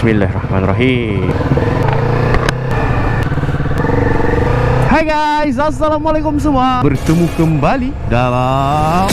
Bismillahirrahmanirrahim. Hai guys, assalamualaikum semua. Bertemu kembali dalam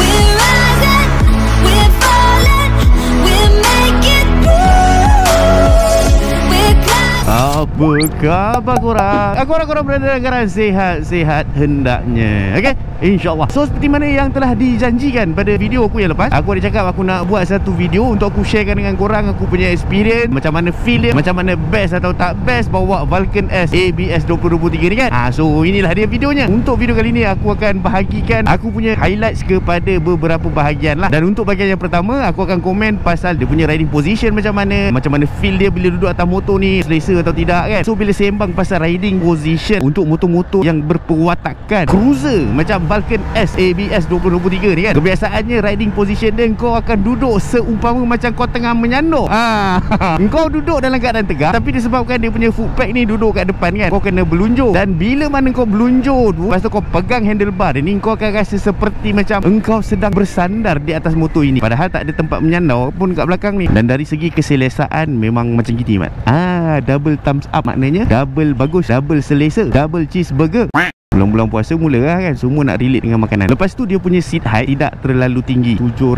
apa khabar korang? Korang berada dalam sihat-sihat hendaknya. Okay? InsyaAllah. So seperti mana yang telah dijanjikan pada video aku yang lepas, aku ada cakap aku nak buat satu video untuk aku sharekan dengan korang aku punya experience, macam mana feel dia, macam mana best atau tak best bawa Vulcan S ABS 2023 ni kan. So inilah dia videonya. Untuk video kali ni aku akan bahagikan aku punya highlights kepada beberapa bahagian lah. Dan untuk bahagian yang pertama, aku akan komen pasal dia punya riding position macam mana feel dia bila duduk atas motor ni, selesa atau tidak kan. So bila sembang pasal riding position untuk motor-motor yang berperwatakan cruiser macam Vulcan S ABS 2023 ni kan, kebiasaannya riding position dia kau akan duduk seumpama macam kau tengah menyanduk. Kau duduk dalam keadaan tegak, tapi disebabkan dia punya footpack ni duduk kat depan kan, kau kena berlunjur. Dan bila mana kau berlunjur tu, lepas tu kau pegang handlebar dia ni, kau akan rasa seperti macam engkau sedang bersandar di atas motor ini, padahal tak ada tempat menyandar pun kat belakang ni. Dan dari segi keselesaan memang macam gitu mat. Double thumbs up, maknanya double bagus, double selesa, double cheeseburger. Bulan-bulan puasa mula lah kan, semua nak relate dengan makanan. Lepas tu dia punya seat height tidak terlalu tinggi,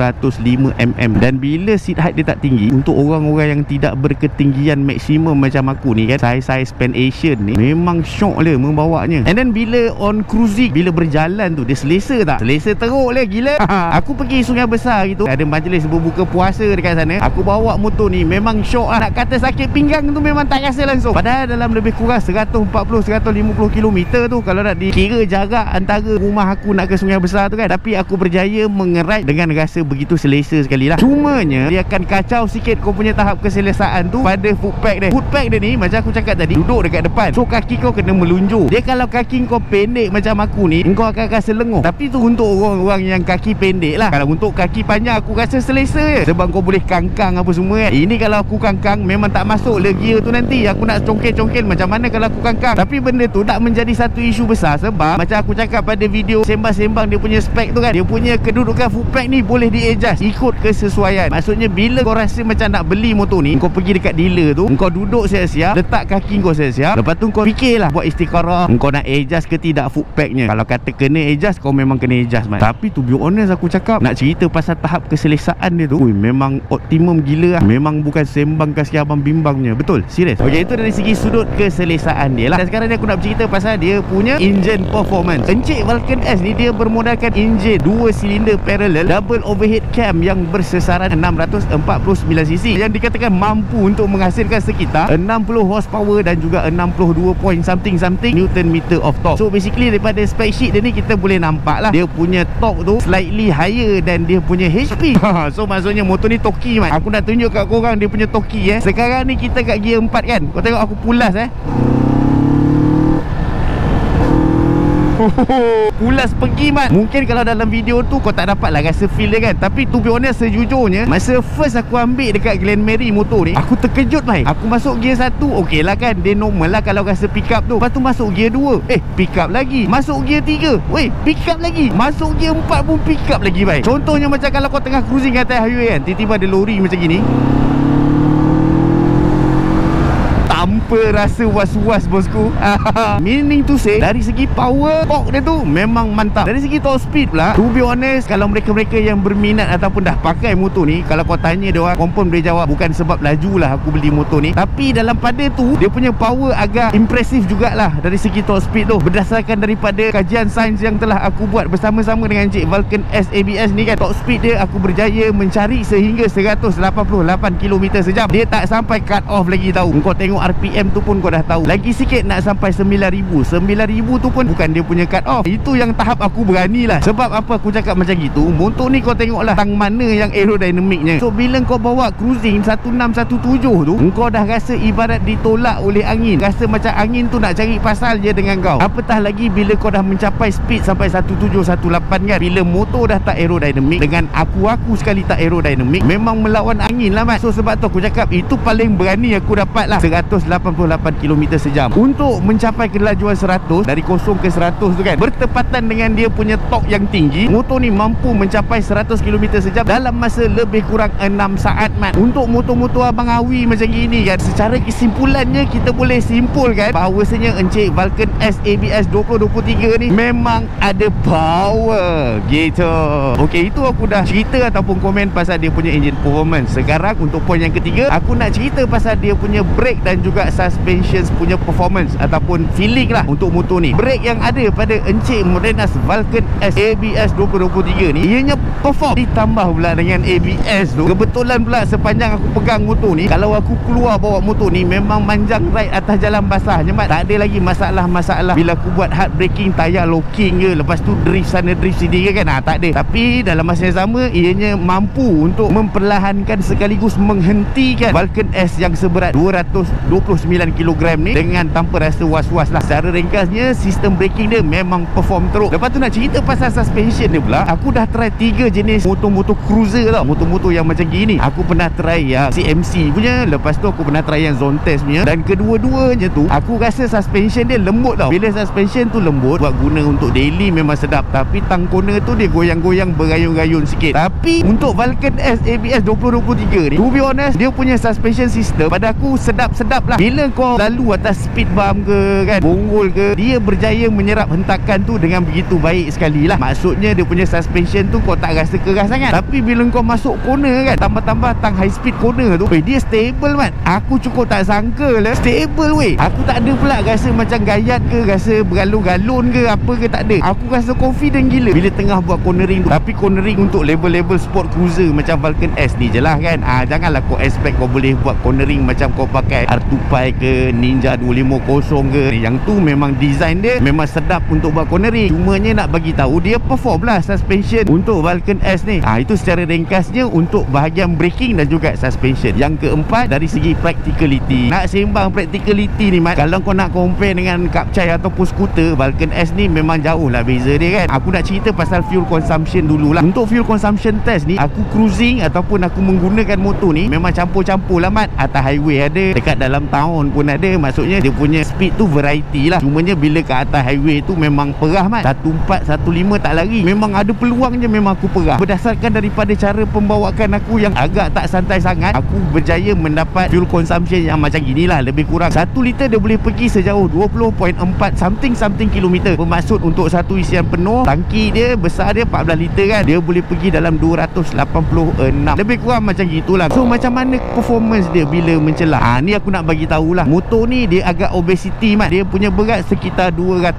705mm. Dan bila seat height dia tak tinggi, untuk orang-orang yang tidak berketinggian maksimum macam aku ni kan, size Pan Asian ni, memang syok lah membawanya. And then bila on cruising, bila berjalan tu, dia selesa tak? Selesa teruk lah, gila. Aku pergi Sungai Besar gitu, ada majlis berbuka puasa dekat sana, aku bawa motor ni, memang syok lah. Nak kata sakit pinggang tu memang tak rasa langsung. Padahal dalam lebih kurang 140-150km tu, kalau nak kira jarak antara rumah aku nak ke Sungai Besar tu kan, tapi aku berjaya mengerat dengan rasa begitu selesa sekali lah. Cumanya dia akan kacau sikit kau punya tahap keselesaan tu pada footpack dia. Footpack dia ni macam aku cakap tadi, duduk dekat depan, so kaki kau kena melunjur. Dia kalau kaki kau pendek macam aku ni, kau akan rasa lenguh. Tapi tu untuk orang-orang yang kaki pendek lah. Kalau untuk kaki panjang aku rasa selesa je, sebab kau boleh kangkang apa semua kan. Ini kalau aku kangkang memang tak masuk le gear tu nanti. Aku nak congkel-congkel macam mana kalau aku kangkang. Tapi benda tu tak menjadi satu isu besar, sebab macam aku cakap pada video sembang-sembang dia punya spek tu kan, dia punya kedudukan footpack ni boleh di-adjust ikut kesesuaian. Maksudnya bila kau rasa macam nak beli motor ni, kau pergi dekat dealer tu, kau duduk siap-siap, letak kaki kau siap-siap, lepas tu kau fikirlah buat istikharah, kau nak adjust ke tidak footpacknya. Kalau kata kena adjust, kau memang kena adjust man. Tapi to be honest aku cakap, nak cerita pasal tahap keselesaan dia tu, memang optimum gila lah. Memang bukan sembang kasi abang bimbangnya. Betul, serius. Okay, itu dari segi sudut keselesaan dia lah. Dan sekarang ni aku nak bercerita pasal dia punya engine performance. Encik Vulcan S ni dia bermodalkan enjin 2 silinder parallel double overhead cam yang bersesaran 649cc yang dikatakan mampu untuk menghasilkan sekitar 60 horsepower dan juga 62 point something Newton meter of torque. So basically daripada spec sheet dia ni kita boleh nampak lah, dia punya torque tu slightly higher dan dia punya HP. So maksudnya motor ni toki mat. Aku nak tunjuk kat korang dia punya toki Sekarang ni kita kat gear 4 kan, kau tengok aku pulas pulas pergi mat. Mungkin kalau dalam video tu kau tak dapat lah rasa feel dia kan, tapi to be honest sejujurnya, masa first aku ambil dekat Glen Mary motor ni, aku terkejut mai. Aku masuk gear 1 okey lah kan, dia normal lah kalau rasa pick up tu. Lepas tu masuk gear 2 pick up lagi. Masuk gear 3 pick up lagi. Masuk gear 4 pun pick up lagi mai. Contohnya macam kalau kau tengah cruising kat atas highway kan, tiba-tiba ada lori macam gini, tanpa rasa was-was bosku. Meaning to say, dari segi power torque dia tu memang mantap. Dari segi top speed pula, to be honest, kalau mereka-mereka yang berminat ataupun dah pakai motor ni, kalau kau tanya dia orang, confirm boleh jawab bukan sebab laju lah aku beli motor ni, tapi dalam pada tu dia punya power agak impresif jugalah dari segi top speed tu. Berdasarkan daripada kajian sains yang telah aku buat bersama-sama dengan Encik Vulcan S ABS ni kan, top speed dia aku berjaya mencari sehingga 188km sejam. Dia tak sampai cut off lagi tahu. Kau tengok RPM tu pun kau dah tahu, lagi sikit nak sampai 9,000 tu pun bukan dia punya cut off. Itu yang tahap aku berani lah. Sebab apa aku cakap macam gitu, motor ni kau tengoklah tang mana yang aerodinamiknya. So bila kau bawa cruising 1617 tu, kau dah rasa ibarat ditolak oleh angin. Rasa macam angin tu nak cari pasal je dengan kau. Apatah lagi bila kau dah mencapai speed sampai 1718 kan, bila motor dah tak aerodinamik, dengan aku sekali tak aerodinamik, memang melawan angin lah mat. So sebab tu aku cakap itu paling berani aku dapat lah, 188 km sejam. Untuk mencapai kelajuan 100, dari 0 ke 100 tu kan, bertepatan dengan dia punya torque yang tinggi, motor ni mampu mencapai 100 km sejam dalam masa lebih kurang 6 saat, Mat. Untuk motor-motor Abang Awi macam gini kan, secara kesimpulannya kita boleh simpulkan bahawasanya Encik Vulcan S ABS 2023 ni memang ada power gitu. Okey, itu aku dah cerita ataupun komen pasal dia punya engine performance. Sekarang untuk poin yang ketiga, aku nak cerita pasal dia punya brake dan juga suspension punya performance ataupun feeling lah untuk motor ni. Brake yang ada pada Encik Morenas Vulcan S ABS 2023 ni, ianya perform ditambah pula dengan ABS tu. Kebetulan pula sepanjang aku pegang motor ni, kalau aku keluar bawa motor ni memang manjang ride atas jalan basah je, Mat. Tak ada lagi masalah-masalah bila aku buat hard braking, tayar locking ke, lepas tu drift sana drift sini ke kan. Tak ada. Tapi dalam masa yang sama, ianya mampu untuk memperlahankan sekaligus menghentikan Vulcan S yang seberat 229 kg ni dengan tanpa rasa was-was lah. Secara ringkasnya, sistem braking dia memang perform teruk. Lepas tu nak cerita pasal suspension dia pula, aku dah try 3 jenis motor-motor cruiser tau. Motor-motor yang macam gini. Aku pernah try yang CMC punya, lepas tu aku pernah try yang Zone Test punya, dan kedua-duanya tu aku rasa suspension dia lembut tau. Bila suspension tu lembut, buat guna untuk daily memang sedap. Tapi tang corner tu dia goyang-goyang, berayun-rayun sikit. Tapi untuk Vulcan S ABS 2023 ni, to be honest, dia punya suspension system pada aku sedap-sedap lah. Bila kau lalu atas speed bump ke kan, bonggol ke, dia berjaya menyerap hentakan tu dengan begitu baik sekali lah. Maksudnya dia punya suspension tu kau tak rasa keras sangat. Tapi bila kau masuk corner kan, tambah-tambah tang high speed corner tu, dia stable, Mat. Aku cukup tak sangka lah stable weh. Aku tak ada pula rasa macam gayat ke, rasa bergalun-galun ke apa ke, tak ada. Aku rasa confident gila bila tengah buat cornering tu. Tapi cornering untuk level-level sport cruiser macam Vulcan S ni je lah kan. Janganlah kau expect kau boleh buat cornering macam kau pakai R2 Pi ke, Ninja 250 ke. Yang tu memang design dia memang sedap untuk buat cornering. Cumanya nak bagi tahu dia perform lah suspension untuk Vulcan S ni. Itu secara ringkasnya untuk bahagian braking dan juga suspension. Yang keempat, dari segi practicality. Nak sembang practicality ni, Mat, kalau kau nak compare dengan Kapcai ataupun skuter, Vulcan S ni memang jauh lah beza dia kan. Aku nak cerita pasal fuel consumption dululah. Untuk fuel consumption test ni, aku cruising ataupun aku menggunakan motor ni memang campur-campur lah, Mat. Atas highway ada, dekat dalam town pun ada. Maksudnya dia punya speed tu variety lah. Cumanya bila ke atas highway tu memang perah, Mat. 14, 15 tak lari. Memang ada peluang je memang aku perah. Berdasarkan daripada cara pembawaan aku yang agak tak santai sangat, aku berjaya mendapat fuel consumption yang macam ginilah. Lebih kurang 1 liter dia boleh pergi sejauh 20.4 something kilometer. Bermaksud untuk satu isian penuh, tangki dia besar dia 14 liter kan, dia boleh pergi dalam 286, lebih kurang macam gitulah. So macam mana performance dia bila mencelah? Ni aku nak bagi tahulah. Motor ni dia agak obesity, Mat. Dia punya berat sekitar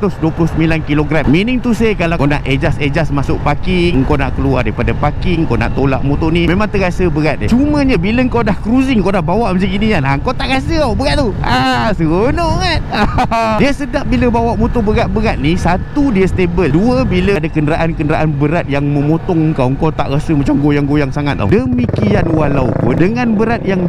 229 kg. Meaning to say, kalau kau nak adjust masuk parking, kau nak keluar daripada parking, kau nak tolak motor ni, memang terasa berat dia. Cumanya bila kau dah cruising, kau dah bawa macam gini kan, kau tak rasa tau berat tu. Seronok kan. Dia sedap bila bawa motor berat-berat ni. Satu, dia stable. Dua, bila ada kenderaan-kenderaan berat yang memotong kau tak rasa macam goyang-goyang sangat tau. Demikian walaupun dengan berat yang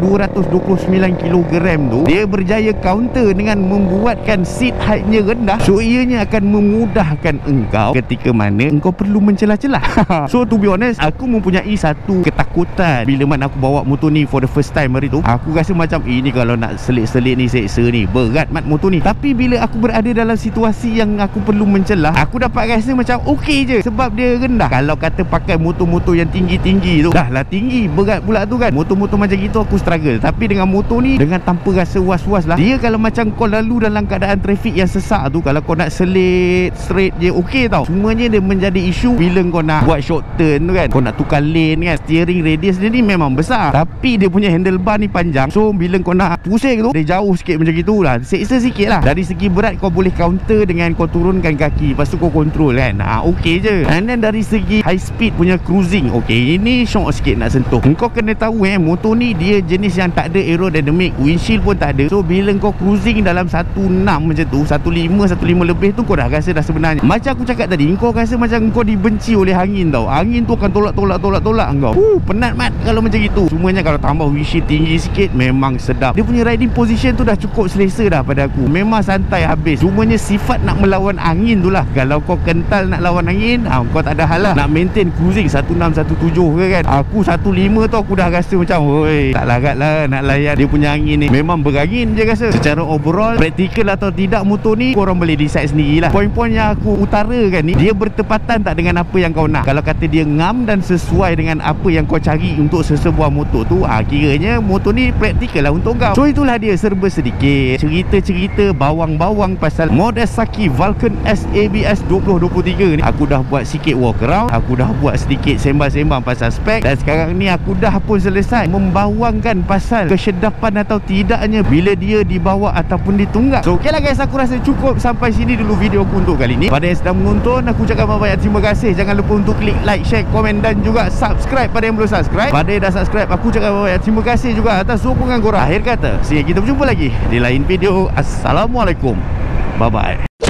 229 kg tu, dia berjaya counter dengan membuatkan seat height-nya rendah. So ianya akan memudahkan engkau ketika mana engkau perlu mencelah-celah. So to be honest, aku mempunyai satu ketakutan bila mana aku bawa motor ni for the first time hari tu. Aku rasa macam ini kalau nak selit-selit ni, seksa ni, berat, Mat, motor ni. Tapi bila aku berada dalam situasi yang aku perlu mencelah, aku dapat rasa macam okey je, sebab dia rendah. Kalau kata pakai motor-motor yang tinggi-tinggi tu, dah lah tinggi, berat pula tu kan. Motor-motor macam gitu aku struggle. Tapi dengan motor ni, dengan tanpa rasa was-was lah. Dia kalau macam kau lalu dalam keadaan trafik yang sesak tu, kalau kau nak selit straight je okey tau. Cumanya dia menjadi isu bila kau nak buat short turn tu kan, kau nak tukar lane kan, steering radius dia ni memang besar, tapi dia punya handlebar ni panjang. So bila kau nak pusing tu, dia jauh sikit macam gitu lah, seksa sikit lah. Dari segi berat kau boleh counter dengan kau turunkan kaki, lepas tu kau control kan, okey je. And then dari segi high speed punya cruising, okey, ini syok sikit nak sentuh. Kau kena tahu motor ni dia jenis yang tak ada aerodynamic, windshield pun tak ada. So bila kau cruising dalam 16 macam tu, 15 lebih tu, kau dah rasa dah sebenarnya, macam aku cakap tadi, kau rasa macam kau dibenci oleh angin tau. Angin tu akan tolak engkau. Penat, Mat, kalau macam gitu. Cumanya kalau tambah windshield tinggi sikit, memang sedap. Dia punya riding position tu dah cukup selesa dah pada aku. Memang santai habis. Cumanya sifat nak melawan angin tu lah. Kalau kau kental nak lawan angin, kau tak ada hal lah. Nak maintain cruising 16, 17 ke kan. Aku 15 tu aku dah rasa macam, oi, tak larat lah nak layan dia punya angin ni. Memang berayun angin je rasa. Secara overall, praktikal atau tidak motor ni, korang boleh decide sendirilah. Poin-poin yang aku utarakan ni, dia bertepatan tak dengan apa yang kau nak. Kalau kata dia ngam dan sesuai dengan apa yang kau cari untuk sesebuah motor tu, kiranya motor ni praktikal lah untuk kau. So itulah dia, serba sedikit cerita-cerita bawang-bawang pasal Mordesaki Vulcan S ABS 2023 ni. Aku dah buat sikit walk around, aku dah buat sedikit sembang-sembang pasal spek, dan sekarang ni aku dah pun selesai membawangkan pasal kesedapan atau tidaknya bila dia dibawa ataupun ditunggak. So ok lah guys, aku rasa cukup sampai sini dulu video aku untuk kali ni. Pada yang sedang menonton, aku cakap banyak terima kasih. Jangan lupa untuk klik like, share, komen dan juga subscribe pada yang belum subscribe. Pada yang dah subscribe, aku cakap banyak terima kasih juga atas sokongan korang. Akhir kata, kita berjumpa lagi di lain video. Assalamualaikum, bye bye.